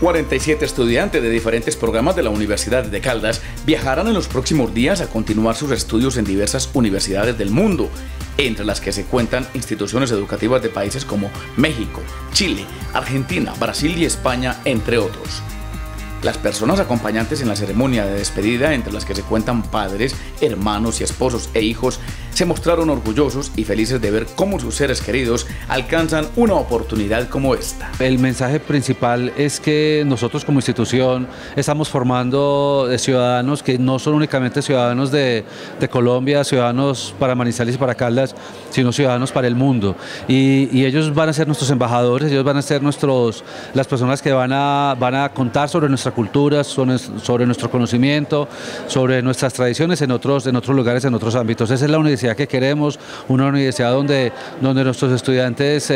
47 estudiantes de diferentes programas de la Universidad de Caldas viajarán en los próximos días a continuar sus estudios en diversas universidades del mundo, entre las que se cuentan instituciones educativas de países como México, Chile, Argentina, Brasil y España, entre otros. Las personas acompañantes en la ceremonia de despedida, entre las que se cuentan padres, hermanos y esposos e hijos, se mostraron orgullosos y felices de ver cómo sus seres queridos alcanzan una oportunidad como esta. El mensaje principal es que nosotros como institución estamos formando ciudadanos que no son únicamente ciudadanos de Colombia, ciudadanos para Manizales y para Caldas, sino ciudadanos para el mundo. Y ellos van a ser nuestros embajadores, ellos van a ser las personas que van a contar sobre nuestra cultura, sobre nuestro conocimiento, sobre nuestras tradiciones en otros lugares, en otros ámbitos. Esa es la universidad que queremos, una universidad donde nuestros estudiantes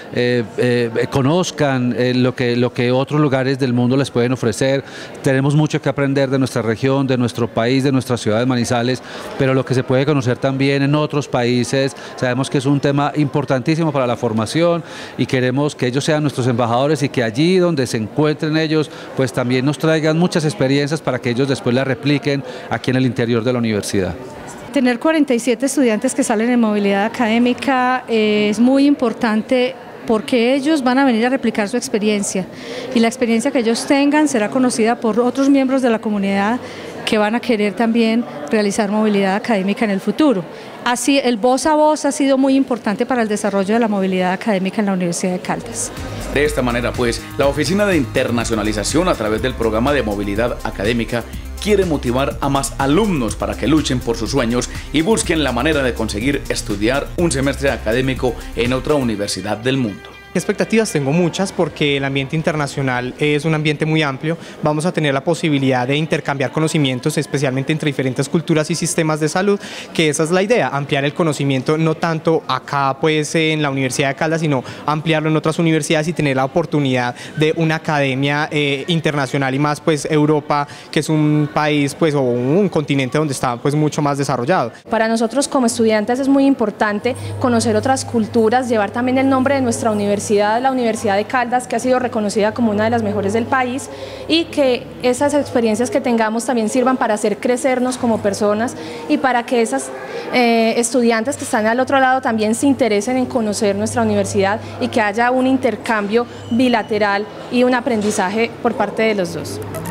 conozcan lo que otros lugares del mundo les pueden ofrecer. Tenemos mucho que aprender de nuestra región, de nuestro país, de nuestra ciudad de Manizales, pero lo que se puede conocer también en otros países, sabemos que es un tema importantísimo para la formación y queremos que ellos sean nuestros embajadores y que allí donde se encuentren ellos, pues también nos traigan muchas experiencias para que ellos después las repliquen aquí en el interior de la universidad. Tener 47 estudiantes que salen en movilidad académica es muy importante porque ellos van a venir a replicar su experiencia y la experiencia que ellos tengan será conocida por otros miembros de la comunidad que van a querer también realizar movilidad académica en el futuro. Así, el voz a voz ha sido muy importante para el desarrollo de la movilidad académica en la Universidad de Caldas. De esta manera, pues, la Oficina de Internacionalización, a través del programa de movilidad académica, quiere motivar a más alumnos para que luchen por sus sueños y busquen la manera de conseguir estudiar un semestre académico en otra universidad del mundo. Expectativas tengo muchas porque el ambiente internacional es un ambiente muy amplio. Vamos a tener la posibilidad de intercambiar conocimientos, especialmente entre diferentes culturas y sistemas de salud, que esa es la idea, ampliar el conocimiento no tanto acá pues en la Universidad de Caldas, sino ampliarlo en otras universidades y tener la oportunidad de una academia internacional y más pues Europa, que es un país pues o un continente donde está pues mucho más desarrollado. Para nosotros como estudiantes es muy importante conocer otras culturas, llevar también el nombre de nuestra universidad, la Universidad de Caldas, que ha sido reconocida como una de las mejores del país, y que esas experiencias que tengamos también sirvan para hacer crecernos como personas y para que esas estudiantes que están al otro lado también se interesen en conocer nuestra universidad y que haya un intercambio bilateral y un aprendizaje por parte de los dos.